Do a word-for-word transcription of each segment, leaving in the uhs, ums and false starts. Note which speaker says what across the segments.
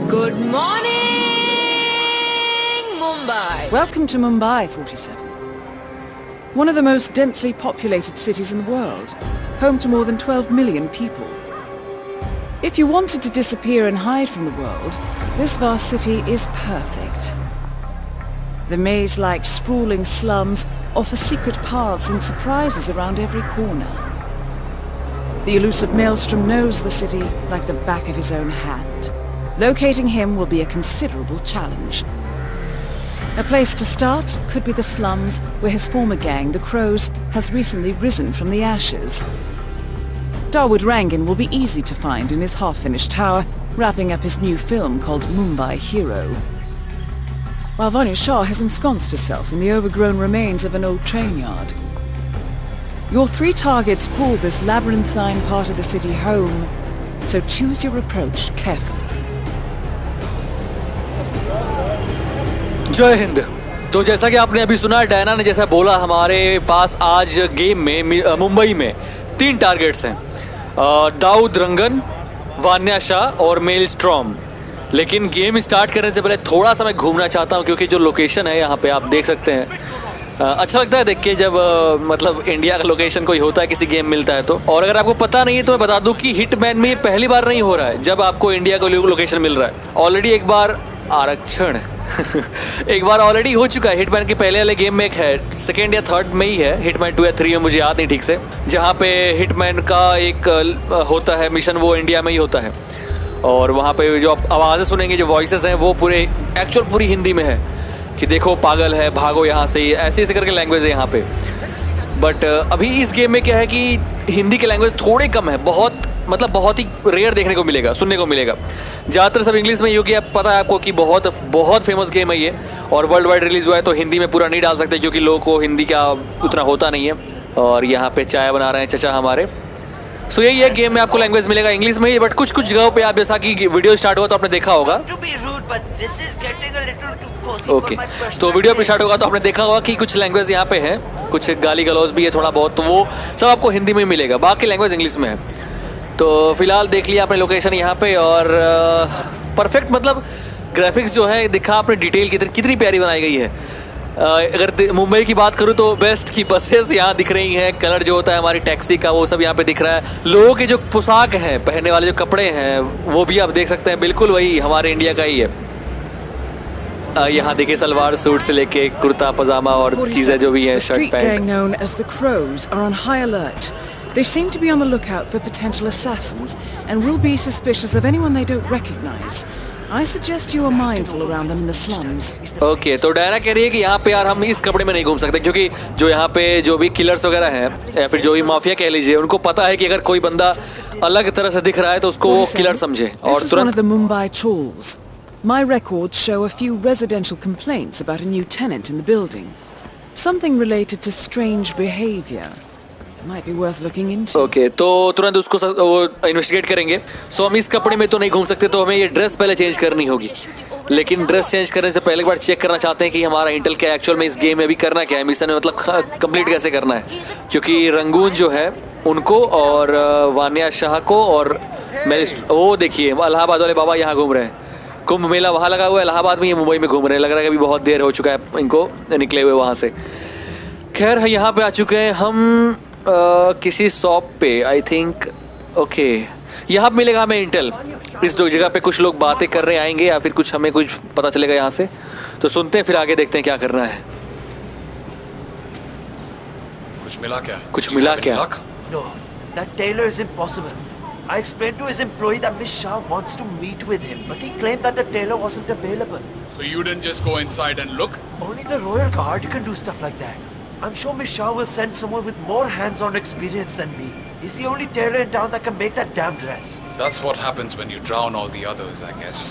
Speaker 1: Good morning, Mumbai.
Speaker 2: Welcome to Mumbai, forty-seven. One of the most densely populated cities in the world, home to more than twelve million people. If you wanted to disappear and hide from the world, this vast city is perfect. The maze-like sprawling slums offer secret paths and surprises around every corner. The elusive Maelstrom knows the city like the back of his own hand. Locating him will be a considerable challenge. A place to start could be the slums, where his former gang, the Crows, has recently risen from the ashes. Dawood Rangan will be easy to find in his half-finished tower, wrapping up his new film called Mumbai Hero. While Vanya Shah has ensconced herself in the overgrown remains of an old train yard. Your three targets call this labyrinthine part of the city home, so choose your approach carefully.
Speaker 3: जय हिंद। तो जैसा कि आपने अभी सुना, Diana ने जैसा बोला, हमारे पास आज गेम में मुंबई में तीन टारगेट्स हैं, दाऊद रंगन, वान्या शाह और मेलस्ट्रॉम। लेकिन गेम स्टार्ट करने से पहले थोड़ा सा मैं घूमना चाहता हूं, क्योंकि जो लोकेशन है यहाँ पे आप देख सकते हैं, अच्छा लगता है देख के जब मतलब इंडिया का लोकेशन कोई होता है, किसी गेम मिलता है तो। और अगर आपको पता नहीं है तो मैं बता दूं कि हिटमैन में ये पहली बार नहीं हो रहा है जब आपको इंडिया का लोकेशन मिल रहा है। ऑलरेडी एक बार आरक्षण एक बार ऑलरेडी हो चुका है। हिटमैन के पहले वाले गेम में एक है, सेकेंड या थर्ड में ही है, हिटमैन टू या थ्री में मुझे याद नहीं ठीक से, जहाँ पे हिटमैन का एक होता है मिशन, वो इंडिया में ही होता है। और वहाँ पे जो आप आवाज़ें सुनेंगे, जो वॉइसेस हैं, वो पूरे एक्चुअल पूरी हिंदी में है कि देखो पागल है, भागो यहाँ से, ऐसे ऐसे करके लैंग्वेज है यहाँ पे। बट अभी इस गेम में क्या है कि हिंदी के लैंग्वेज थोड़े कम है, बहुत मतलब बहुत ही रेयर देखने को मिलेगा, सुनने को मिलेगा। ज़्यादातर सब इंग्लिश में, क्योंकि आप पता है आपको कि बहुत बहुत फेमस गेम है ये, और वर्ल्ड वाइड रिलीज़ हुआ है, तो हिंदी में पूरा नहीं डाल सकते क्योंकि लोगों को हिंदी का उतना होता नहीं है। और यहाँ पे चाय बना रहे हैं चचा हमारे। सो यही है, गेम में आपको लैंग्वेज मिलेगा इंग्लिश में ही, बट कुछ कुछ जगहों पे आप, जैसा कि वीडियो स्टार्ट हुआ तो आपने देखा होगा, ओके okay. तो वीडियो पे स्टार्ट होगा तो आपने देखा होगा कि कुछ लैंग्वेज यहाँ पे है, कुछ गाली गलौज भी है थोड़ा बहुत, तो वो सब आपको हिंदी में मिलेगा, बाकी लैंग्वेज इंग्लिश में है। तो फिलहाल देख लिया आपने लोकेशन यहाँ पे, और परफेक्ट मतलब ग्राफिक्स जो है दिखा आपने, डिटेल कितनी कितनी प्यारी बनाई गई है। अगर मुंबई की बात करूँ तो बेस्ट की बसेस यहाँ दिख रही हैं, कलर जो होता है हमारी टैक्सी का वो सब यहाँ पे दिख रहा है, लोगों के जो पोशाक हैं, पहनने वाले जो कपड़े हैं, वो भी आप देख सकते हैं, बिल्कुल वही हमारे इंडिया का ही है। यहाँ देखिए सलवार सूट से लेके कुर्ता पजामा और चीज़ें जो भी हैं, shirt pant.
Speaker 2: They seem to be on the lookout for potential assassins and will be suspicious of anyone they don't recognize. I suggest you are mindful around them in the slums.
Speaker 3: Okay, तो Diana कह रही है कि यहाँ पे यार हम इस कपड़े में नहीं घूम सकते, क्योंकि जो यहाँ पे जो भी किलर्स वगैरह हैं या फिर जो भी माफिया कह लीजिए, उनको पता है कि अगर कोई बंदा अलग तरह से दिख रहा है तो उसको वो किलर समझे। और
Speaker 2: तुरंत one of the Mumbai chawls. My records show a few residential complaints about a new tenant in the building. Something related to strange behavior. Might be worth looking into.
Speaker 3: Okay, तो तुरंत उसको वो investigate करेंगे। सो हम इस कपड़े में तो नहीं घूम सकते, तो हमें ये ड्रेस पहले चेंज करनी होगी। लेकिन ड्रेस चेंज करने से पहले एक बार चेक करना चाहते हैं कि हमारा इंटेल क्या एक्चुअल में इस गेम में भी करना क्या है, मिशन में मतलब कंप्लीट कैसे करना है। क्योंकि रंगून जो है उनको और वान्या शाह को और वो देखिए इलाहाबाद वाले बाबा यहाँ घूम रहे हैं, कुंभ मेला वहाँ लगा हुआ है इलाहाबाद में, ये मुंबई में घूम रहे हैं। लग रहा है कि अभी बहुत देर हो चुका है इनको निकले हुए वहाँ से। खैर यहाँ पे आ चुके हैं हम Uh, किसी शॉप पे, आई थिंक। ओके, यहाँ मिलेगा हमें इंटेल। इस दो जगह पे कुछ लोग बातें कर रहे आएंगे या फिर कुछ हमें कुछ पता चलेगा यहाँ से, तो सुनते हैं फिर आगे देखते हैं क्या करना है।
Speaker 4: कुछ मिला क्या?
Speaker 3: कुछ मिला क्या?
Speaker 5: No, that tailor is impossible. I explained to his employee that Miss Shah wants to meet with him, but he claimed that the tailor wasn't available.
Speaker 4: So you didn't just go inside and look?
Speaker 5: Only the royal guard can do stuff like that. I'm sure Miss Shah will send someone with more hands-on experience than me. He's the only tailor in town that can make that damn dress.
Speaker 4: That's what happens when you drown all the others, I guess.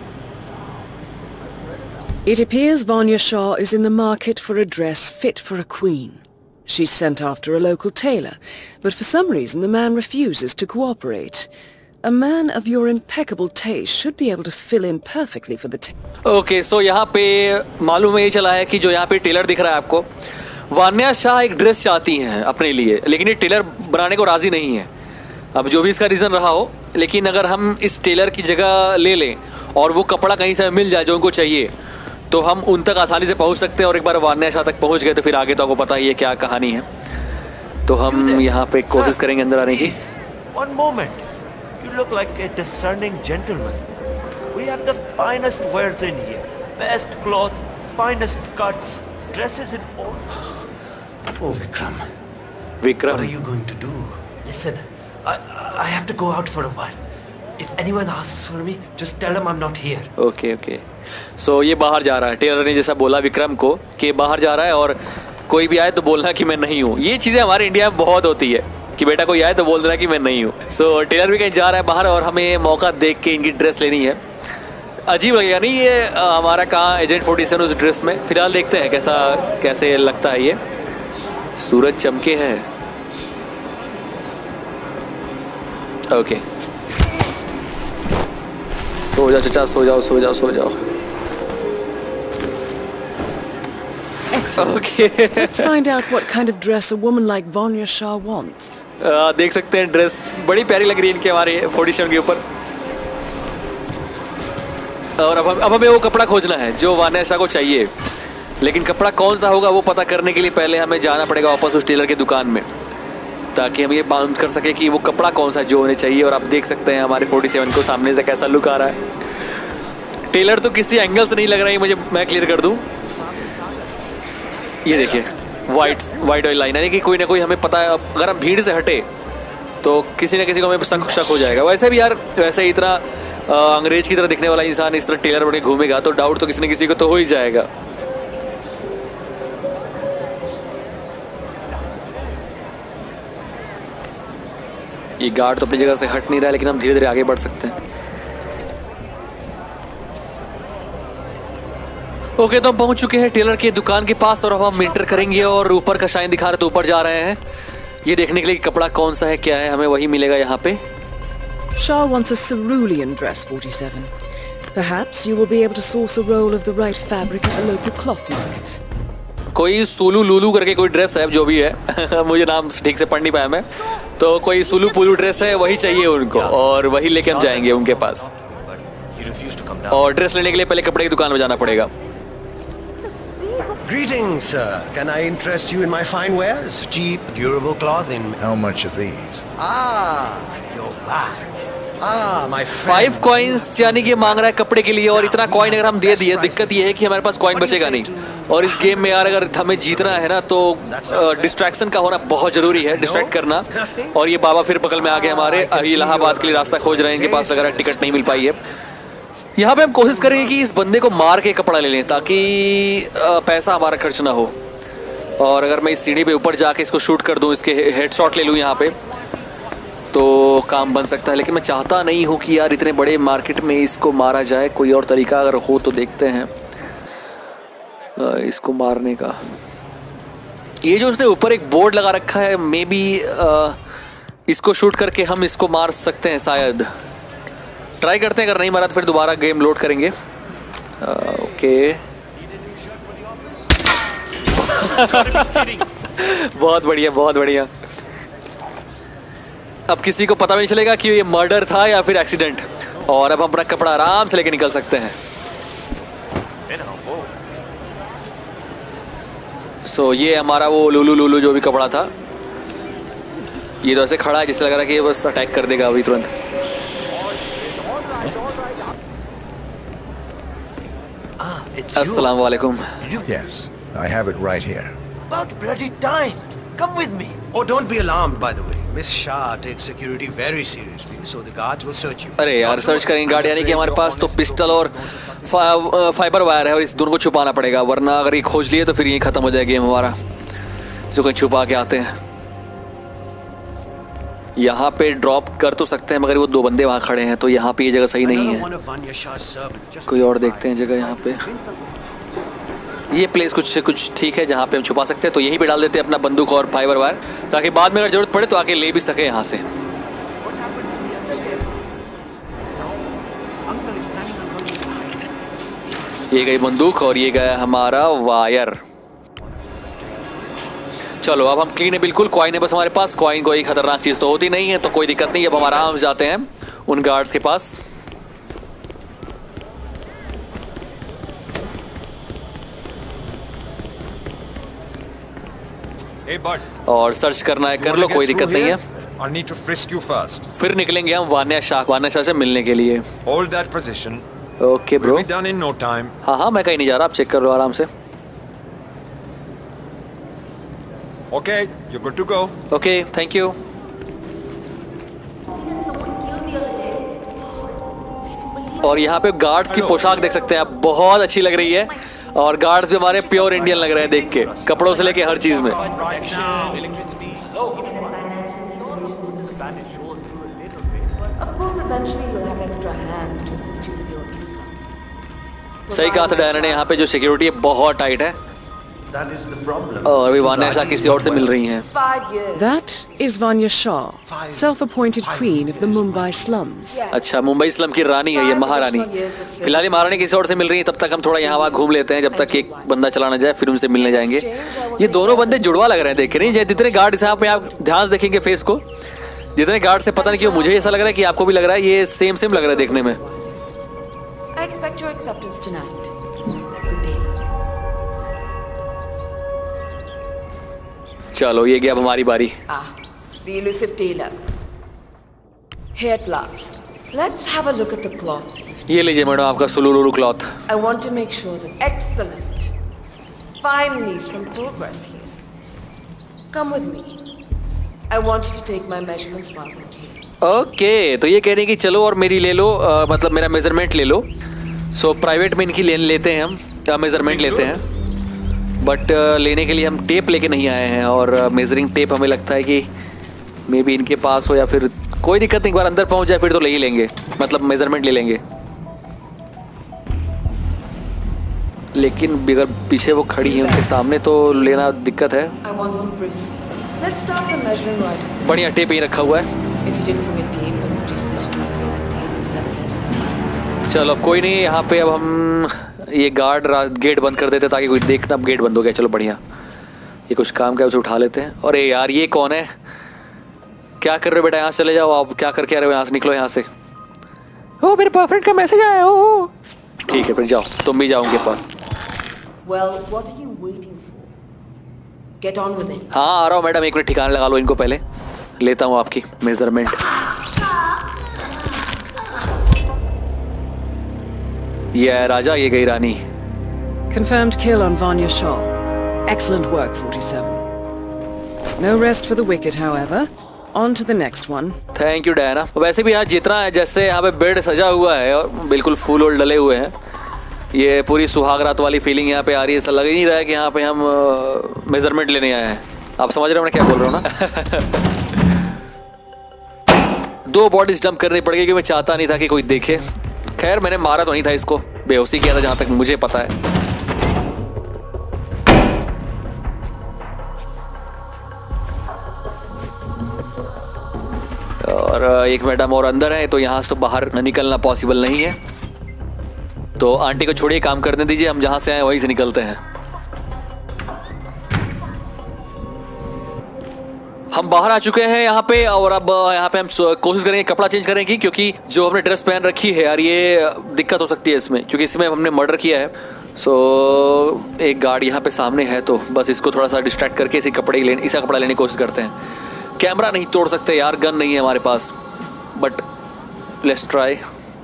Speaker 2: It appears Vanya Shah is in the market for a dress fit for a queen. She's sent after a local tailor, but for some reason the man refuses to cooperate. A man of your impeccable taste should be able to fill in perfectly for the tailor.
Speaker 3: Okay, so यहाँ पे मालूम है ये चला है कि जो यहाँ पे टेलर दिख रहा है आपको, वान्या शाह एक ड्रेस चाहती हैं अपने लिए, लेकिन ये टेलर बनाने को राज़ी नहीं है। अब जो भी इसका रीज़न रहा हो, लेकिन अगर हम इस टेलर की जगह ले लें और वो कपड़ा कहीं से मिल जाए जो उनको चाहिए, तो हम उन तक आसानी से पहुंच सकते हैं। और एक बार वान्या शाह तक पहुंच गए तो फिर आगे तो आपको पता ही है क्या कहानी है। तो हम यहाँ पे कोशिश करेंगे अंदर आने की।
Speaker 5: One moment. You look like a discerning gentleman. We have the finest wares in here. Best cloth, finest cuts, dresses in all.
Speaker 1: Oh, Vikram.
Speaker 3: Vikram,
Speaker 1: What are you going to do?
Speaker 5: Listen, I I have to go out for a while. If anyone asks for me, just tell them I'm not here.
Speaker 3: Okay okay. So ये बाहर जा रहा है, Taylor ने जैसा बोला विक्रम को कि बाहर जा रहा है और कोई भी आए तो बोलना कि मैं नहीं हूँ। ये चीज़ें हमारे इंडिया में बहुत होती है कि बेटा कोई आए तो बोल देना कि मैं नहीं हूँ। सो so, टेलर भी कहीं जा रहा है बाहर और हमें मौका देख के इनकी ड्रेस लेनी है। अजीब लगेगा नहीं ये आ, हमारा कहाँ एजेंट फोर्टी सेवन उस ड्रेस में। फिलहाल देखते हैं कैसा कैसे लगता है ये। सूरज चमके है। ओके, सो जाओ चचा, सो जाओ सो जाओ सो जाओ।
Speaker 2: Excellent.
Speaker 3: Okay
Speaker 2: Let's find out what kind of dress a woman like Vanya Shah wants.
Speaker 3: आ, देख सकते हैं ड्रेस बड़ी प्यारी लग रही है इनके हमारे फोर्टी सेवन के ऊपर। और अब हम अब हमें वो कपड़ा खोजना है जो वान्या शाह को चाहिए, लेकिन कपड़ा कौन सा होगा वो पता करने के लिए पहले हमें जाना पड़ेगा वापस उस टेलर की दुकान में, ताकि हम ये बाउंड कर सके कि वो कपड़ा कौन सा जो उन्हें चाहिए। और आप देख सकते हैं हमारे फोर्टी सेवन को सामने से कैसा लुक आ रहा है। टेलर तो किसी एंगल से नहीं लग रहा है मुझे, मैं क्लियर कर दूं। ये देखिए वाइट वाइट ऑयल लाइन, यानी कि कोई ना कोई हमें पता है। अगर हम भीड़ से हटे तो किसी ना किसी को हमें शक शक हो जाएगा। वैसे भी यार वैसे इतना अंग्रेज की तरह दिखने वाला इंसान इस तरह टेलर बन के घूमेगा तो डाउट तो किसी न किसी को तो हो ही जाएगा। ये गार्ड तो अपनी जगह से हट नहीं रहा है, लेकिन हम धीरे धीरे आगे बढ़ सकते हैं। ओके, तो हम पहुंच चुके हैं टेलर के दुकान के पास और अब हम एंटर करेंगे और ऊपर का शाइन दिखा रहे तो ऊपर जा रहे हैं ये देखने के लिए कि कपड़ा कौन सा है, क्या है। हमें वही मिलेगा यहाँ पे।
Speaker 2: Shah wants a cerulean dress, forty-seven. Perhaps you will be able to source a roll of the right fabric at the local cloth market.
Speaker 3: कोई सुलू लुलू करके कोई ड्रेस है जो भी है मुझे नाम ठीक से पढ़ नहीं पाया मैं, तो कोई सुलू पुलू ड्रेस है वही चाहिए उनको और वही लेके हम जाएंगे उनके पास। और ड्रेस लेने के लिए पहले कपड़े की दुकान में जाना पड़ेगा।
Speaker 1: Greetings, sir. Can I interest you in my fine wares? Cheap, durable clothing.
Speaker 6: How much are these?
Speaker 1: Ah, you're back. Ah, my friend.
Speaker 3: Five coins यानी कि मांग रहा है कपड़े के लिए, और इतना कॉइन अगर हम दे दिए, दिक्कत ये है कि हमारे पास कॉइन बचेगा नहीं। और इस गेम में यार अगर हमें जीतना है ना तो डिस्ट्रैक्शन का होना बहुत जरूरी है, डिस्ट्रैक्ट करना। और ये बाबा फिर बगल में आ गए हमारे, इलाहाबाद के लिए रास्ता खोज रहे हैं, इनके पास अगर टिकट नहीं मिल पाई है। यहाँ पे हम कोशिश करेंगे कि इस बंदे को मार के कपड़ा ले लें ताकि पैसा हमारा खर्च ना हो। और अगर मैं इस सीढ़ी पे ऊपर जाके इसको शूट कर दूँ, इसके हेडशॉट ले लूँ यहाँ पे, तो काम बन सकता है। लेकिन मैं चाहता नहीं हूँ कि यार इतने बड़े मार्केट में इसको मारा जाए। कोई और तरीका अगर हो तो देखते हैं इसको मारने का। ये जो उसने ऊपर एक बोर्ड लगा रखा है, मे बी इसको शूट करके हम इसको मार सकते हैं शायद। ट्राई करते हैं, अगर नहीं मारा तो फिर दोबारा गेम लोड करेंगे। ओके बहुत बढ़िया बहुत बढ़िया। अब किसी को पता भी नहीं चलेगा कि ये मर्डर था या फिर एक्सीडेंट। और अब हम अपना कपड़ा आराम से लेके निकल सकते हैं। सो so, ये हमारा वो लुलू लुलू जो भी कपड़ा था, ये तो ऐसे खड़ा है जिससे लग रहा है कि ये बस अटैक कर देगा अभी तुरंत। अस्सलाम वालेकुम।
Speaker 6: Yes, I have it right here.
Speaker 5: About bloody time. Come with me.
Speaker 1: Oh, don't be alarmed, by the way. Miss Shah takes security very seriously, so the guards will search you.
Speaker 3: अरे यार search करेंगे guard, यानी कि हमारे पास तो pistol और फा, fibre wire है और इस दोनों को छुपाना पड़ेगा, वरना अगर ये खोज लिए तो फिर यही खत्म हो जाएगा गेम हमारा। जो कहीं छुपा के आते हैं यहाँ पे ड्रॉप कर तो सकते हैं, मगर वो दो बंदे वहाँ खड़े हैं तो यहाँ पे ये जगह सही नहीं है। कोई और देखते हैं जगह यहाँ पे। ये प्लेस कुछ कुछ ठीक है जहाँ पे हम छुपा सकते हैं, तो यहीं पे डाल देते हैं अपना बंदूक और फाइबर वायर, ताकि बाद में अगर जरूरत पड़े तो आके ले भी सके यहाँ से। ये गई बंदूक और ये गया हमारा वायर। चलो अब हम क्लीन है बिल्कुल। कॉइन है बस हमारे पास। कॉइन कोई खतरनाक चीज़ तो होती नहीं है, तो कोई दिक्कत नहीं। अब हम आराम से जाते हैं उन गार्ड्स के पास।
Speaker 6: Hey, bud.
Speaker 3: और सर्च करना है कर लो, कोई दिक्कत नहीं है।
Speaker 6: I need to frisk you first.
Speaker 3: फिर निकलेंगे हम वान्या शाह वान्या शाह से मिलने के लिए।
Speaker 6: Hold that position.
Speaker 3: Okay bro.
Speaker 6: We'll be done in no time.
Speaker 3: हाँ हाँ मैं कहीं नहीं जा रहा, आप चेक कर लो आराम से।
Speaker 6: Okay, you're good to go.
Speaker 3: Okay thank you. और यहाँ पे गार्ड्स की पोशाक देख सकते हैं आप, बहुत अच्छी लग रही है। और गार्ड्स भी हमारे प्योर इंडियन लग रहे हैं देख के, कपड़ों से लेके हर चीज में। सही कहा था डायना ने, यहाँ पे जो सिक्योरिटी है बहुत टाइट है। और भी वान्या शाह किसी और से मिल रही हैं।
Speaker 2: That is Vanya Shah, self-appointed queen of the Mumbai slums.
Speaker 3: अच्छा, मुंबई स्लम की रानी है ये, महारानी। फिलहाल महारानी किसी और से मिल रही है, तब तक हम थोड़ा यहाँ वहाँ घूम लेते हैं, जब तक एक बंदा चला ना जाए, फिर उनसे मिलने जाएंगे। ये दोनों बंदे जुड़वा लग रहे हैं, देख रहे हैं जितने गार्ड यहाँ पे आप ध्यान से देखेंगे फेस को, जितने गार्ड से पता नहीं क्यों मुझे ऐसा लग रहा है कि आपको भी लग रहा है, ये सेम सेम लग रहा है देखने में।
Speaker 7: I expect your acceptance tonight. Good day.
Speaker 3: चलो ये गया अब हमारी बारी।
Speaker 7: Ah, the elusive tailor. Here at last. Let's have a look at the cloth.
Speaker 3: ये लीजिए मैडम आपका सुलुलुलु cloth.
Speaker 7: I want to make sure that excellent. Finally, some progress here. Come with me. I want you to take my measurements while we're here.
Speaker 3: Okay okay, तो ये कह रहे हैं कि चलो और मेरी ले लो, आ, मतलब मेरा मेजरमेंट ले लो। सो so, प्राइवेट में इनकी ले लेते हैं हम, मेजरमेंट लेते हैं। बट लेने के लिए हम टेप लेके नहीं आए हैं, और मेजरिंग टेप हमें लगता है कि मे बी इनके पास हो, या फिर कोई दिक्कत नहीं, एक बार अंदर पहुंच जाए फिर तो ले ही लेंगे, मतलब मेजरमेंट ले लेंगे। लेकिन अगर पीछे वो खड़ी है उनके सामने तो लेना दिक्कत है।
Speaker 7: I want some privacy. Let's start the measuring right away.
Speaker 3: बढ़िया टेप ही रखा हुआ है।
Speaker 7: If you didn't bring a tape, I'm pretty certain I'll get that tape and stuff that's behind.
Speaker 3: चलो अब कोई नहीं, यहाँ पे अब हम ये गार्ड गेट बंद कर देते ताकि कोई देखना। अब गेट बंद हो गया, चलो बढ़िया। ये कुछ काम का उसे उठा लेते हैं। अरे यार ये कौन है, क्या कर रहे हो बेटा, यहाँ से चले जाओ आप, क्या करके आ रहे हो, यहाँ से निकलो यहाँ से। ओ मेरे बॉयफ्रेंड का मैसेज आया। ओ ठीक है फिर जाओ, तुम भी जाओ उनके पास।
Speaker 7: Well, what are you waiting for? Get on with it.
Speaker 3: हाँ आ रहा हूँ मैडम, एक मिनट ठिकाने लगा लो इनको, पहले लेता हूँ आपकी मेजरमेंट। ये है राजा, ये गई रानी।
Speaker 2: Confirmed kill on Vanya Shah. Excellent work, forty-seven. No rest for the wicked, however. On to the next one.
Speaker 3: Thank you Diana. वैसे भी यहाँ जितना है, जैसे यहाँ पे बेड सजा हुआ है और बिल्कुल फूल वूल डले हुए हैं, ये पूरी सुहाग रात वाली फीलिंग यहाँ पे आ रही है। ऐसा लग ही नहीं रहा है कि यहाँ पे हम मेजरमेंट लेने आए हैं। आप समझ रहे हो मैं क्या बोल रहा हूँ ना। दो बॉडीज डंप करनी पड़ गई, कि मैं चाहता नहीं था कि कोई देखे। खैर मैंने मारा तो नहीं था इसको, बेहोशी किया था जहाँ तक मुझे पता है। और एक मैडम और अंदर है, तो यहाँ से तो बाहर निकलना पॉसिबल नहीं है। तो आंटी को छोड़िए, काम करने दीजिए, हम जहाँ से आए वहीं से निकलते हैं। हम बाहर आ चुके हैं यहाँ पे, और अब यहाँ पे हम कोशिश करेंगे कपड़ा चेंज करने की, क्योंकि जो हमने ड्रेस पहन रखी है यार ये दिक्कत हो सकती है इसमें, क्योंकि इसमें हमने मर्डर किया है। सो एक गार्ड यहाँ पे सामने है, तो बस इसको थोड़ा सा डिस्ट्रैक्ट करके इसी कपड़े लेने इसा कपड़ा लेने की कोशिश करते हैं। कैमरा नहीं तोड़ सकते यार, गन नहीं है हमारे पास, बट लेट्स ट्राई।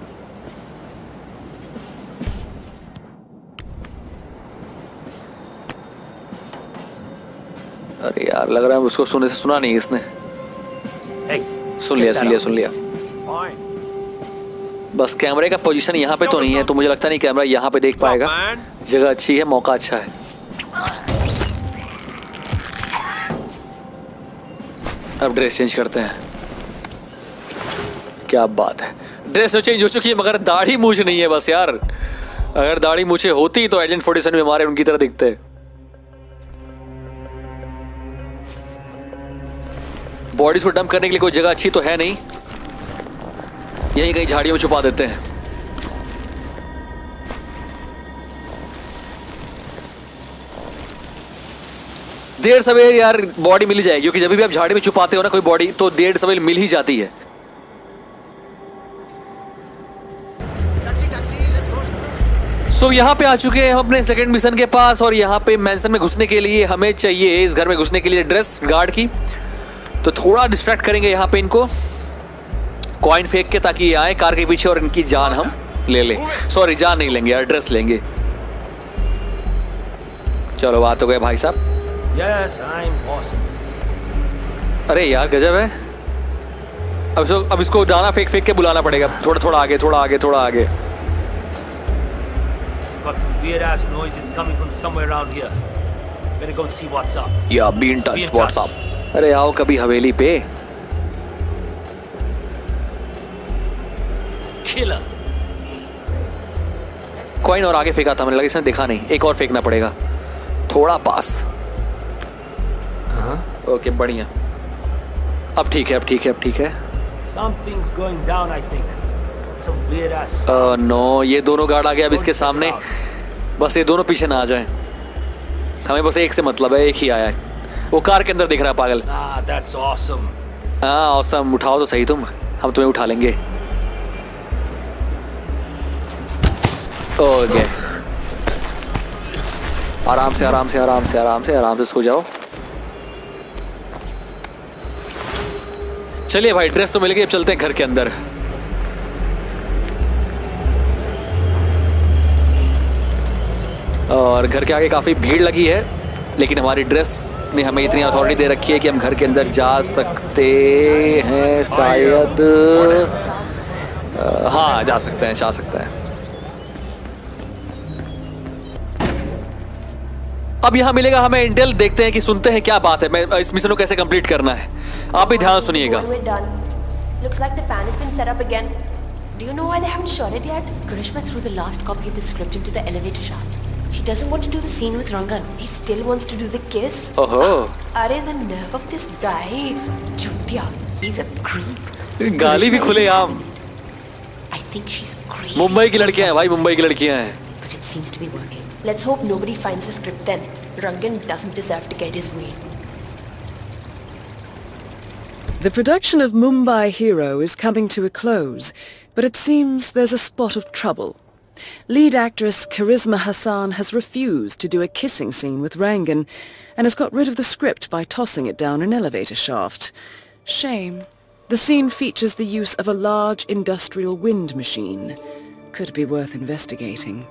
Speaker 3: अरे यार लग रहा है उसको सुनने से सुना नहीं इसने।
Speaker 5: Hey,
Speaker 3: सुन लिया सुन लिया सुन लिया।
Speaker 5: fine.
Speaker 3: बस कैमरे का पोजीशन यहाँ पे तो नहीं है, तो मुझे लगता नहीं कैमरा यहाँ पे देख पाएगा। जगह अच्छी है, मौका अच्छा है। अब ड्रेस चेंज करते हैं। क्या बात है, ड्रेस तो चेंज हो चुकी है, मगर दाढ़ी मूछ नहीं है बस यार। अगर दाढ़ी मूछे होती तो एजेंट फोर्टी सेवन में हमारे उनकी तरह दिखते। बॉडी को डंप करने के लिए कोई जगह अच्छी तो है नहीं, यही कहीं झाड़ियों में छुपा देते हैं। देर सवेर यार बॉडी मिल ही जाएगी, क्योंकि जब भी आप झाड़ी में छुपाते हो ना कोई बॉडी, तो देर सवेर मिल ही जाती है। सो so, यहाँ पे आ चुके हैं हम अपने सेकंड मिशन के पास और यहाँ पे मैंसन में घुसने के लिए हमें चाहिए, इस घर में घुसने के लिए ड्रेस गार्ड की। तो थोड़ा डिस्ट्रैक्ट करेंगे यहाँ पे इनको, कॉइन फेंक के, ताकि ये आए कार के पीछे और इनकी जान हम ले लें। सॉरी, जान नहीं लेंगे यार, ड्रेस लेंगे। चलो बात हो गए भाई साहब।
Speaker 5: Yes, I'm awesome.
Speaker 3: अरे यार गजब है। अब इसको अब इसको दाना फेंक फेंक के बुलाना पड़ेगा। थोड़ा थोड़ा आगे, थोड़ा आगे, थोड़ा आगे।
Speaker 5: Got some weird ass noises coming from somewhere around here. Better go and see what's up.
Speaker 3: या be in touch, what's up. अरे आओ कभी हवेली पे।
Speaker 5: Killer.
Speaker 3: कॉइन और आगे फेंका था, मैंने लगा इसने देखा नहीं। एक और फेंकना पड़ेगा, थोड़ा पास। ओके बढ़िया, अब ठीक है, अब ठीक है, अब ठीक है।
Speaker 5: Something's going down, I think. Some weird ass.
Speaker 3: uh, no ये दोनों गार्ड आ गए अब इसके सामने। बस ये दोनों पीछे ना आ जाएं। हमें बस एक से मतलब है, एक ही आया है, वो कार के अंदर दिख रहा है पागल।
Speaker 5: Ah, that's awesome.
Speaker 3: हाँ ऑसम, उठाओ तो सही तुम, हम तुम्हें उठा लेंगे। ओके आराम से आराम से आराम से आराम से आराम से सो जाओ। चलिए भाई, ड्रेस तो मिल गई, अब चलते हैं घर के अंदर। और घर के आगे काफ़ी भीड़ लगी है, लेकिन हमारी ड्रेस ने हमें इतनी अथॉरिटी दे रखी है कि हम घर के अंदर जा सकते हैं शायद। हाँ जा सकते हैं, जा सकते हैं। अब यहाँ मिलेगा हमें इंटेल, देखते हैं कि सुनते हैं क्या बात है, मैं इस मिशन को कैसे कंप्लीट करना है। आप भी ध्यान सुनिएगा।
Speaker 8: Looks like the fan has been set up again. Do you know why they haven't shot it yet? Karishma threw the last copy of the script into the elevator shaft. She doesn't want to do the scene with Rangan. He still wants to do the kiss.
Speaker 3: Oh.
Speaker 8: Are the nerve of this guy? Jutiya, he's a creep.
Speaker 3: गाली भी खुले आम।
Speaker 8: I think she's crazy.
Speaker 3: Mumbai की लड़कियां हैं भाई, मुंबई की लड़कियां हैं।
Speaker 8: But it seems to be working. Let's hope nobody finds the script then. Rangan doesn't deserve to get his way.
Speaker 2: The production of Mumbai Hero is coming to a close, but it seems there's a spot of trouble. Lead actress Karisma Hassan has refused to do a kissing scene with Rangan and has got rid of the script by tossing it down an elevator shaft. Shame. The scene features the use of a large industrial wind machine. Could be worth investigating.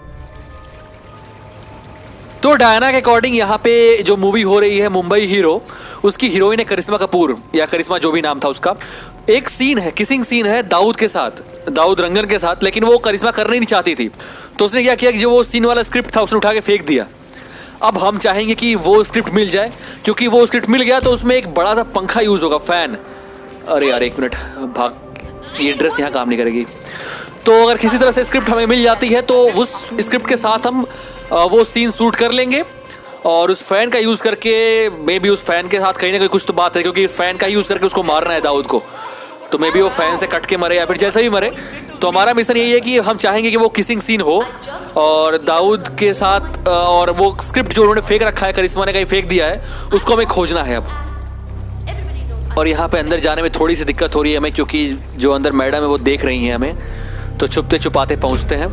Speaker 3: तो Diana के according यहाँ पे जो movie हो रही है Mumbai hero, उसकी heroine है करिश्मा कपूर या करिश्मा जो भी नाम था उसका। एक सीन है, किसिंग सीन है दाऊद के साथ, दाऊद रंगन के साथ, लेकिन वो करिश्मा करना ही नहीं चाहती थी। तो उसने क्या किया कि जो वो सीन वाला स्क्रिप्ट था उसने उठा के फेंक दिया। अब हम चाहेंगे कि वो स्क्रिप्ट मिल जाए, क्योंकि वो स्क्रिप्ट मिल गया तो उसमें एक बड़ा सा पंखा यूज़ होगा, फैन। अरे यार एक मिनट, भाग, ये ड्रेस यहाँ काम नहीं करेगी। तो अगर किसी तरह से स्क्रिप्ट हमें मिल जाती है तो उस स्क्रिप्ट के साथ हम वो सीन शूट कर लेंगे और उस फैन का यूज़ करके, मे बी उस फैन के साथ कहीं ना कहीं कुछ तो बात है, क्योंकि फैन का यूज़ करके उसको मारना है दाऊद को। तो मे बी वो फैन से कट के मरे या फिर जैसे भी मरे। तो हमारा मिशन यही है कि हम चाहेंगे कि वो किसिंग सीन हो और दाऊद के साथ, और वो स्क्रिप्ट जो उन्होंने फेंक रखा है, करिश्मा ने कहीं फेंक दिया है, उसको हमें खोजना है अब। और यहाँ पे अंदर जाने में थोड़ी सी दिक्कत हो रही है हमें, क्योंकि जो अंदर मैडम है वो देख रही हैं हमें। तो छुपते छुपाते पहुँचते हैं।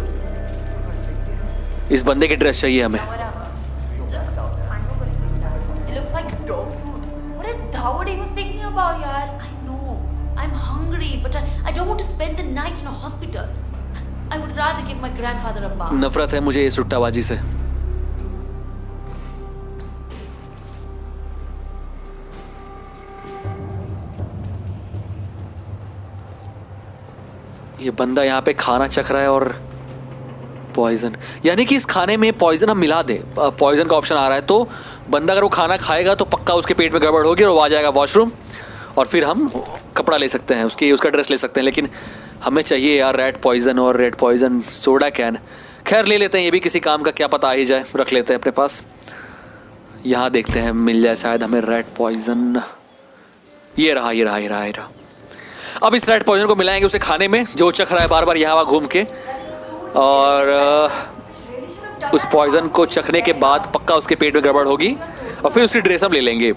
Speaker 3: इस बंदे की ड्रेस चाहिए हमें।
Speaker 8: What are you thinking about, yaar? I know. I'm hungry, but I, I don't want to spend the night in a hospital. I would rather give my grandfather a bath.
Speaker 3: नफरत है मुझे ये सुट्टाबाजी से। ये बंदा यहाँ पे खाना चख रहा है और पॉइजन, यानी कि इस खाने में पॉइजन हम मिला दे, पॉइजन का ऑप्शन आ रहा है। तो बंदा अगर वो खाना खाएगा तो पक्का उसके पेट में गड़बड़ होगी और वो आ जाएगा वॉशरूम, और फिर हम कपड़ा ले सकते हैं, उसकी उसका ड्रेस ले सकते हैं। लेकिन हमें चाहिए यार रेड पॉइजन, और रेड पॉइजन सोडा कैन। खैर ले लेते हैं, ये भी किसी काम का, क्या पता आ ही जाए, रख लेते हैं अपने पास। यहाँ देखते हैं मिल जाए शायद हमें रेड पॉइजन। ये रहा ये रहा ये रहा ये रहा। अब इस रेड पॉइजन को मिलाएंगे उसे खाने में जो चख रहा है बार बार यहाँ वहाँ घूम के, और उस पॉइजन को चखने के बाद पक्का उसके पेट में गड़बड़ होगी और फिर उसकी ड्रेस हम ले लेंगे।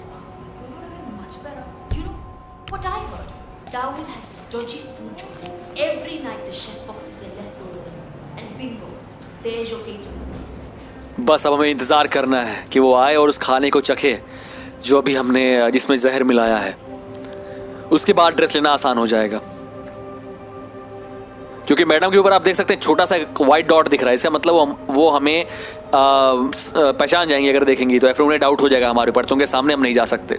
Speaker 8: There's your caterers.
Speaker 3: बस अब हमें इंतज़ार करना है कि वो आए और उस खाने को चखे जो अभी हमने जिसमें जहर मिलाया है। उसके बाद ड्रेस लेना आसान हो जाएगा, क्योंकि मैडम के ऊपर आप देख सकते हैं छोटा सा वाइट डॉट दिख रहा है। इसका मतलब वो, वो हमें पहचान जाएंगे अगर देखेंगी तो, या फिर उन्हें डाउट हो जाएगा हमारे ऊपर, तो उनके सामने हम नहीं जा सकते।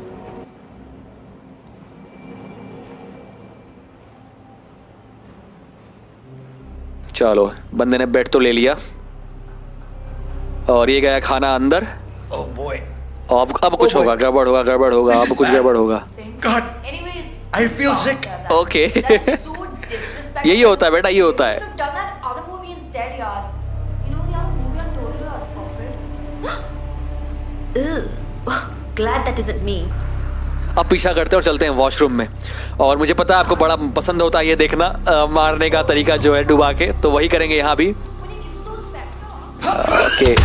Speaker 3: चलो, बंदे ने बेड तो ले लिया और ये गया खाना अंदर।
Speaker 5: Oh boy.
Speaker 3: अब अब कुछ होगा, गड़बड़ होगा, गड़बड़ होगा, अब कुछ गड़बड़ होगा।
Speaker 1: God, I feel sick.
Speaker 3: Okay यही होता है बेटा, ये होता है।
Speaker 8: Glad that isn't me.
Speaker 3: अब पीछा करते हैं और चलते हैं वॉशरूम में। और मुझे पता है आपको बड़ा पसंद होता है ये देखना, आ, मारने का तरीका जो है डुबा के, तो वही करेंगे यहाँ भी। ओके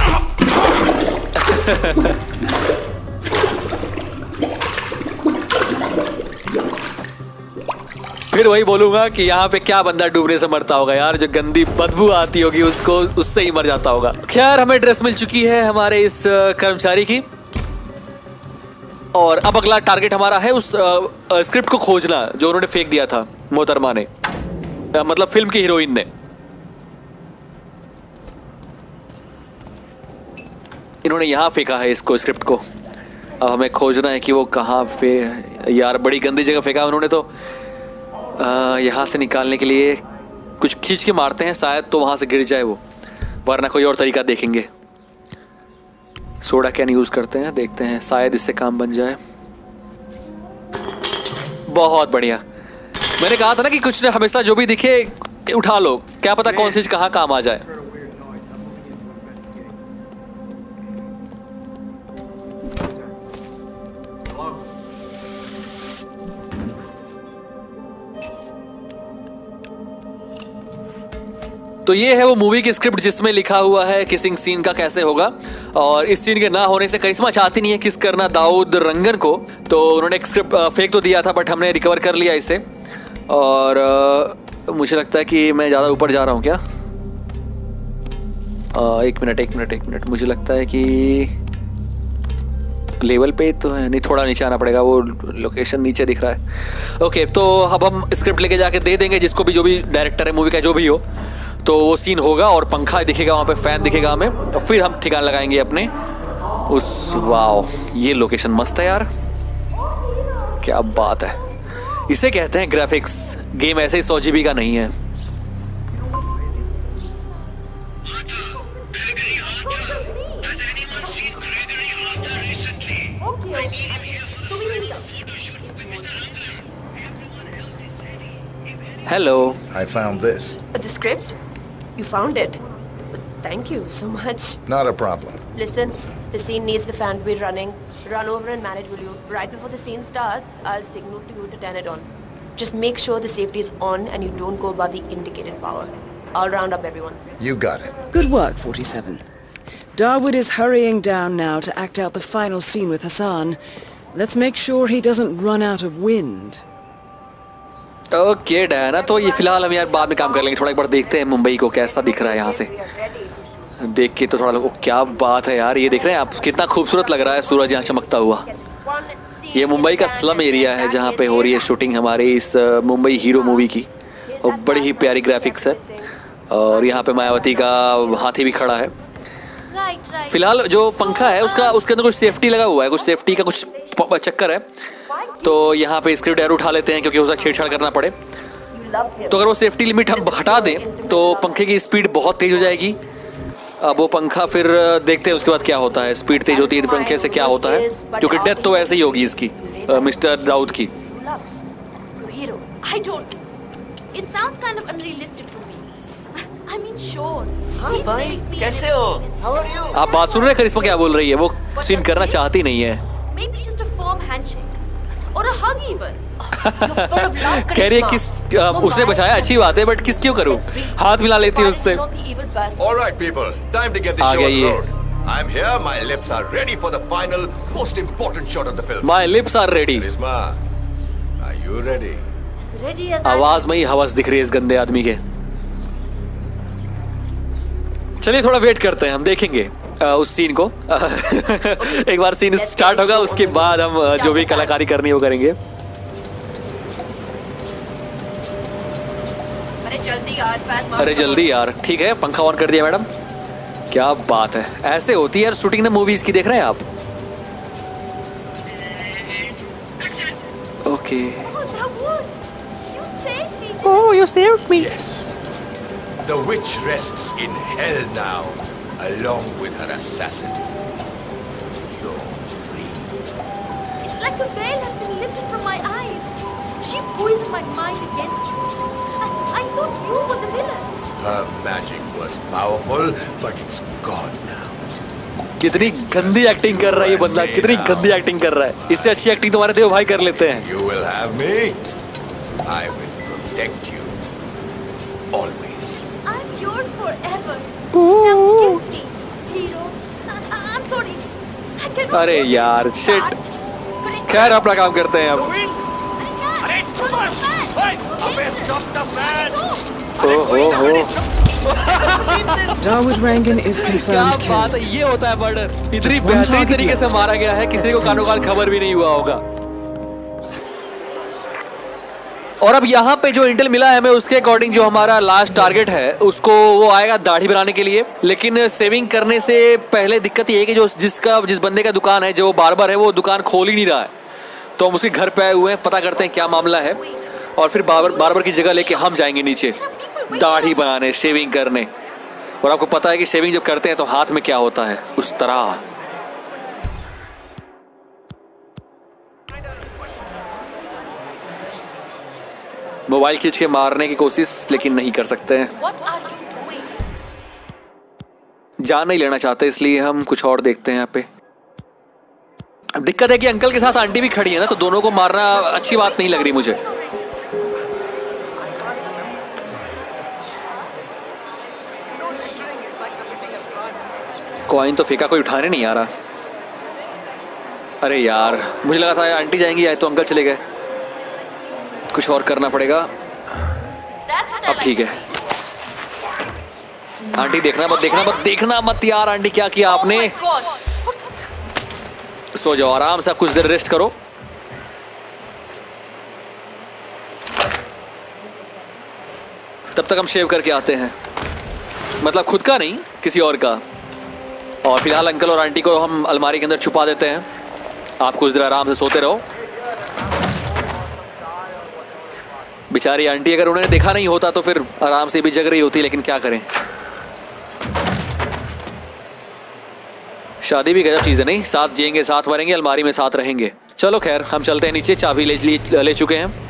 Speaker 3: फिर वही बोलूंगा कि यहाँ पे क्या बंदा डूबने से मरता होगा यार, जो गंदी बदबू आती होगी उसको, उससे ही मर जाता होगा। खैर, हमें ड्रेस मिल चुकी है हमारे इस कर्मचारी की, और अब अगला टारगेट हमारा है उस स्क्रिप्ट को खोजना जो उन्होंने फेंक दिया था मोहतरमा ने, आ, मतलब फिल्म की हीरोइन ने। इन्होंने यहाँ फेंका है इसको, स्क्रिप्ट को। अब हमें खोजना है कि वो कहाँ पे। यार बड़ी गंदी जगह फेंका उन्होंने, तो यहाँ से निकालने के लिए कुछ खींच के मारते हैं शायद, तो वहाँ से गिर जाए वो, वरना कोई और तरीका देखेंगे। सोडा कैन यूज़ करते हैं, देखते हैं शायद इससे काम बन जाए। बहुत बढ़िया। मैंने कहा था ना कि कुछ ने हमेशा जो भी दिखे उठा लो, क्या पता कौन सी चीज़ कहाँ काम आ जाए। तो ये है वो मूवी की स्क्रिप्ट जिसमें लिखा हुआ है किसिंग सीन का कैसे होगा, और इस सीन के ना होने से करिश्मा चाहती नहीं है किस करना दाऊद रंगन को, तो उन्होंने एक स्क्रिप्ट फेंक तो दिया था, बट हमने रिकवर कर लिया इसे। और आ, मुझे लगता है कि मैं ज़्यादा ऊपर जा रहा हूँ क्या। आ, एक मिनट एक मिनट एक मिनट मुझे लगता है कि लेवल पे तो है नहीं, थोड़ा नीचे आना पड़ेगा, वो लोकेशन नीचे दिख रहा है। ओके, तो अब हम स्क्रिप्ट लेके जाके दे देंगे जिसको भी, जो भी डायरेक्टर है मूवी का जो भी हो, तो वो सीन होगा और पंखा दिखेगा वहाँ पे, फैन दिखेगा हमें, और फिर हम ठिकाना लगाएंगे अपने उस। वाओ, ये लोकेशन मस्त है यार, क्या बात है। इसे कहते हैं ग्राफिक्स। गेम ऐसे ही सौ जीबी का नहीं है। Hello.
Speaker 9: I found this.
Speaker 7: The script? You found it? Thank you so much.
Speaker 9: Not a problem.
Speaker 8: Listen, the scene needs the fan to be running. Run over and manage, will you? Right before the scene starts, I'll signal to you to turn it on. Just make sure the safety is on and you don't go above the indicated power. I'll round up everyone.
Speaker 9: You got it.
Speaker 2: Good work, forty-seven. Darwood is hurrying down now to act out the final scene with Hassan. Let's make sure he doesn't run out of wind.
Speaker 3: Okay Diana, तो ये फिलहाल हम यार बाद में काम कर लेंगे। थोड़ा एक बार देखते हैं मुंबई को कैसा दिख रहा है यहाँ से देख के, तो थोड़ा लोगों क्या बात है यार, ये देख रहे हैं आप कितना खूबसूरत लग रहा है सूरज यहाँ चमकता हुआ। ये मुंबई का स्लम एरिया है जहाँ पे हो रही है शूटिंग हमारी इस मुंबई हीरो मूवी की, और बड़ी ही प्यारी ग्राफिक्स है। और यहाँ पे मायावती का हाथी भी खड़ा है। फिलहाल जो पंखा है उसका उसके अंदर कुछ सेफ्टी लगा हुआ है, कुछ सेफ्टी का कुछ चक्कर है, तो यहाँ पे स्क्रू ड्राइवर उठा लेते हैं क्योंकि उसका छेड़छाड़ करना पड़े। तो अगर वो सेफ्टी लिमिट हम हटा दें तो पंखे की स्पीड बहुत तेज हो जाएगी। अब वो पंखा फिर देखते हैं उसके बाद क्या होता है, स्पीड तेज होती है तो पंखे से क्या होता है, क्योंकि डेथ तो ऐसे ही होगी इसकी, मिस्टर दाऊद की।
Speaker 5: हाँ भाई, कैसे हो? How are you?
Speaker 3: आप बात सुन रहे हैं करिश्मा क्या बोल रही है, वो सीन करना चाहती नहीं है। कह रही है किस उसने बचाया, अच्छी बात है, बट किस क्यों करूं, हाथ मिला लेती है उससे।
Speaker 6: All right, people, time to get this show on the road. I'm here. My lips are ready for the final, most important shot of the film.
Speaker 3: My lips are ready.
Speaker 6: Karisma, are you ready?
Speaker 3: आवाज में ही हवस दिख रही है इस गंदे आदमी के। चलिए थोड़ा वेट करते हैं, हम देखेंगे आ, उस सीन को। एक बार सीन स्टार्ट होगा उसके बाद हम जो भी कलाकारी करनी वो करेंगे।
Speaker 8: अरे जल्दी यार,
Speaker 3: अरे जल्दी यार। ठीक है, पंखा ऑन कर दिया मैडम। क्या बात है, ऐसे होती है यार शूटिंग ना मूवीज की, देख रहे हैं आप? Okay. Oh, you saved me.
Speaker 6: Yes. The witch rests in hell now, along with her assassin. You're free.
Speaker 10: It's like the veil has been lifted from my eyes. She poisoned my mind against you. I, I thought you were the villain.
Speaker 6: Her magic was powerful, but it's gone now.
Speaker 3: कितनी गंदी acting कर रहा है ये बंदा, कितनी गंदी acting कर रहा है। इससे अच्छी एक्टिंग तुम्हारे देव भाई कर लेते हैं।
Speaker 6: You will have me. I will protect you always.
Speaker 10: I'm yours forever. Now kiss me, hero. I, I'm sorry. I cannot.
Speaker 3: अरे यार शिट। खैर अपना काम करते हैं अब।
Speaker 6: अरे too much. अबे stop the fan.
Speaker 3: हो हो हो।
Speaker 2: Dawood Rangan is confirmed
Speaker 3: क्या बात है, ये होता है मर्डर। इतनी बेहतरीन तरीके से मारा गया है, किसी को कानो कान खबर भी नहीं हुआ होगा। और अब यहाँ पे जो इंटेल मिला है हमें, उसके अकॉर्डिंग जो हमारा लास्ट टारगेट है उसको वो आएगा दाढ़ी बनाने के लिए। लेकिन सेविंग करने से पहले दिक्कत ये है कि जो जिसका जिस बंदे का दुकान है, जो बार्बर है, वो दुकान खोल ही नहीं रहा है। तो हम उसके घर पे आए हुए हैं, पता करते हैं क्या मामला है, और फिर बार्बर बार्बर की जगह लेके हम जाएंगे नीचे दाढ़ी बनाने, शेविंग करने। और आपको पता है कि शेविंग जब करते हैं तो हाथ में क्या होता है, उस तरह। मोबाइल खींच के मारने की कोशिश, लेकिन नहीं कर सकते हैं। जान नहीं लेना चाहते, इसलिए हम कुछ और देखते हैं यहाँ पे। अब दिक्कत है कि अंकल के साथ आंटी भी खड़ी है ना, तो दोनों को मारना अच्छी बात नहीं लग रही मुझे। कॉइन तो फेंका, कोई उठाने नहीं आ रहा। अरे यार, मुझे लगा था आंटी जाएंगी, या तो अंकल चले गए। कुछ और करना पड़ेगा। अब ठीक है। आंटी देखना मत, देखना मत, देखना मत यार। आंटी क्या किया आपने? सो जाओ आराम से, कुछ देर रेस्ट करो। तब तक हम शेव करके आते हैं, मतलब खुद का नहीं, किसी और का। और फिलहाल अंकल और आंटी को हम अलमारी के अंदर छुपा देते हैं। आप कुछ देर आराम से सोते रहो। बेचारी आंटी, अगर उन्होंने देखा नहीं होता तो फिर आराम से भी जग रही होती, लेकिन क्या करें। शादी भी गजब चीज़ है, नहीं? साथ जिएंगे, साथ मरेंगे, अलमारी में साथ रहेंगे। चलो खैर, हम चलते हैं नीचे। चाबी ले ले, ले चुके हैं।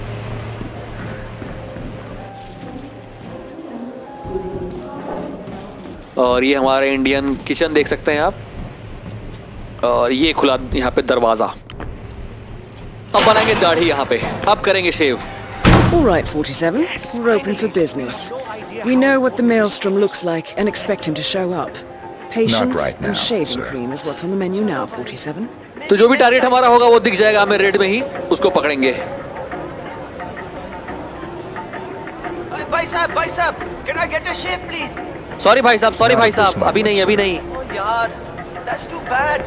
Speaker 3: और ये हमारा इंडियन किचन देख सकते हैं आप। और ये खुला यहाँ पे दरवाजा। अब बनाएंगे दाढ़ी यहाँ पे, अब करेंगे शेव।
Speaker 2: All right, forty-seven. We're open for business. We know what the maelstrom looks like and expect him to show up. Patience
Speaker 9: right now,
Speaker 2: and shaving
Speaker 9: sir.
Speaker 2: cream is what's on the menu now, forty-seven.
Speaker 3: तो जो भी target हमारा होगा वो दिख जाएगा हमें red में ही, उसको पकड़ेंगे।
Speaker 5: भाई साहब, भाई साहब, can I get a shave, please?
Speaker 3: Sorry भाई साहब, सॉरी भाई साहब, अभी नहीं, अभी नहीं।
Speaker 5: Oh यार, that's too bad.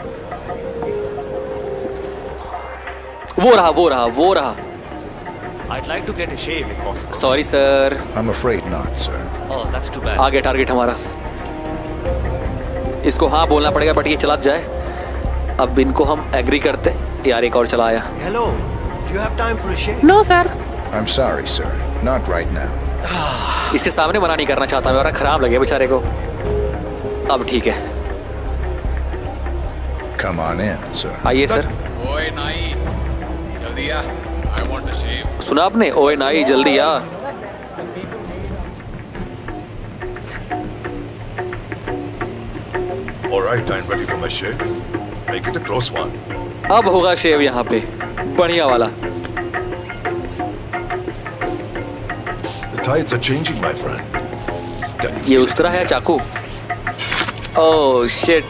Speaker 3: वो रहा, वो रहा, वो रहा।
Speaker 5: I'd like to get a shave if possible.
Speaker 3: Sorry sir.
Speaker 9: I'm afraid not, sir.
Speaker 5: Oh, that's too bad.
Speaker 3: आ गया टारगेट हमारा। इसको हाँ बोलना पड़ेगा, बट ये चला जाए। अब इनको हम एग्री करते। यार एक और चला आया।
Speaker 1: Hello, do you have time for a shave?
Speaker 3: No sir.
Speaker 9: I'm sorry, sir. Not right now.
Speaker 3: इसके सामने मना नहीं करना चाहता मैं, वरना खराब लगे बेचारे को। अब ठीक है।
Speaker 9: Come on in, sir.
Speaker 3: आइए सर।
Speaker 4: ओए नाई, जल्दी आ। I want a shave.
Speaker 3: सुना आपने? ओए नाई जल्दी आ।
Speaker 6: All right, I'm ready for my shave. Make it a close one.
Speaker 3: अब होगा शेव यहाँ पे, बढ़िया वाला।
Speaker 6: The tides are changing, my friend.
Speaker 3: ये उस तरह है चाकू। Oh shit.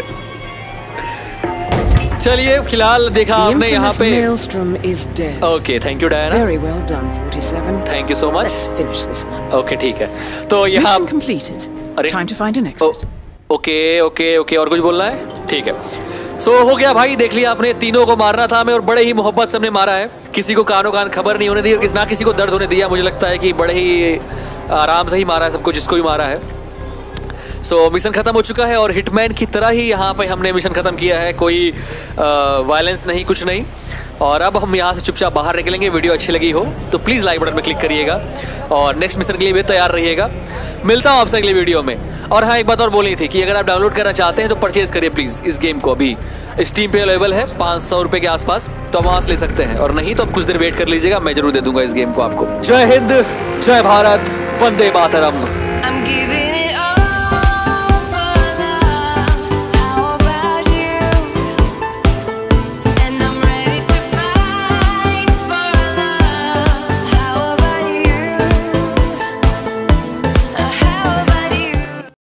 Speaker 3: चलिए फिलहाल देखा आपने यहाँ पे। Okay, thank you Diana.
Speaker 2: Very well done, forty-seven.
Speaker 3: Thank you so much.
Speaker 2: Let's finish this one.
Speaker 3: Okay ठीक है, तो यहाँ
Speaker 2: Mission completed.
Speaker 3: अरे
Speaker 2: Time to find an exit.
Speaker 3: Okay okay okay और कुछ बोलना है? ठीक है। सो so, हो गया भाई, देख लिया आपने, तीनों को मारना था हमें और बड़े ही मोहब्बत से हमने मारा है। किसी को कानों कान खबर नहीं होने दी और ना किसी को दर्द होने दिया। मुझे लगता है कि बड़े ही आराम से ही मारा है सबको, जिसको भी मारा है। सो so, मिशन ख़त्म हो चुका है और हिटमैन की तरह ही यहाँ पे हमने मिशन ख़त्म किया है। कोई वायलेंस नहीं, कुछ नहीं। और अब हम यहाँ से चुपचाप बाहर निकलेंगे। वीडियो अच्छी लगी हो तो प्लीज़ लाइक बटन में क्लिक करिएगा और नेक्स्ट मिशन के लिए भी तैयार रहिएगा। मिलता हूँ आपसे अगले वीडियो में। और हाँ, एक बात और बोली थी कि अगर आप डाउनलोड करना चाहते हैं तो परचेज़ करिए प्लीज़ इस गेम को। अभी स्टीम पे अवेलेबल है पाँच सौ रुपये के आसपास, तो आप वहाँ से ले सकते हैं। और नहीं तो आप कुछ देर वेट कर लीजिएगा, मैं जरूर दे दूंगा इस गेम को आपको। जय हिंद, जय भारत, वंदे मातरम।